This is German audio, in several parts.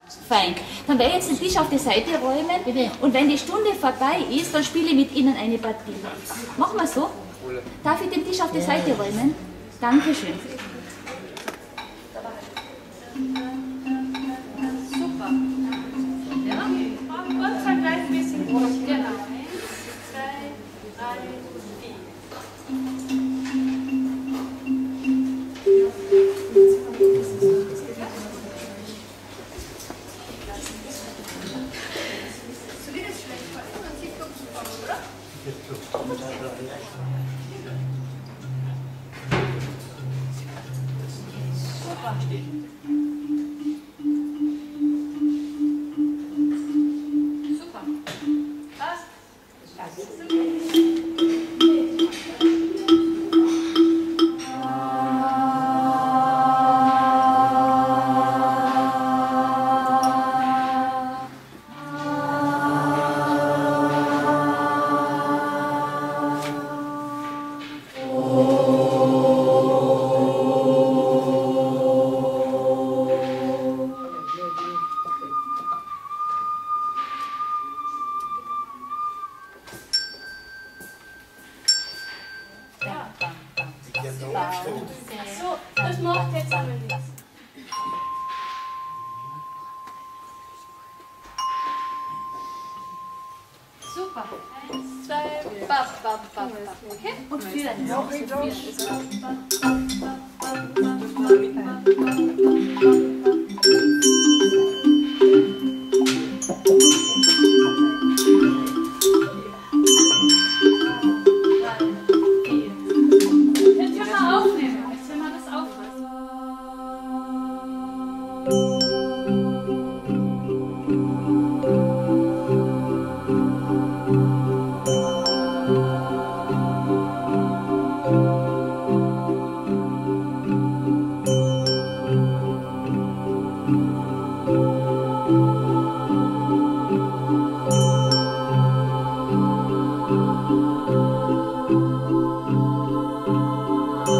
Fein. Dann werde ich jetzt den Tisch auf die Seite räumen und wenn die Stunde vorbei ist, dann spiele ich mit Ihnen eine Partie. Machen wir so? Darf ich den Tisch auf die Seite räumen? Dankeschön. Super. Ja? Und dann gleich ein bisschen hoch. Genau. 1, 2, 3, 4. So, das macht jetzt aber nichts. Super. 1, 2, bap, bap, bap, bap. Okay? Und führen. Noch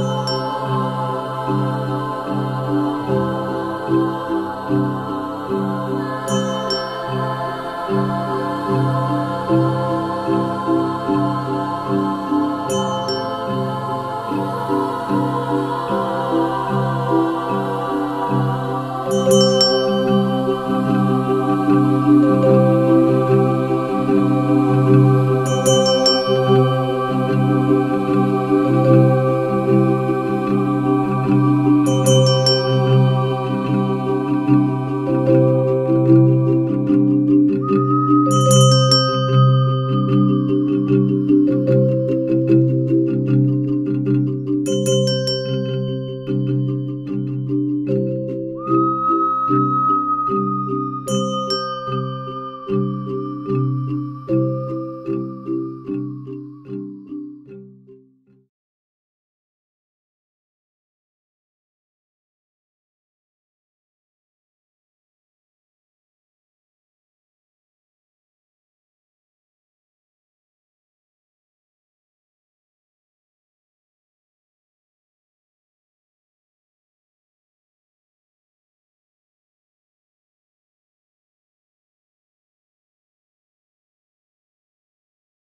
Musik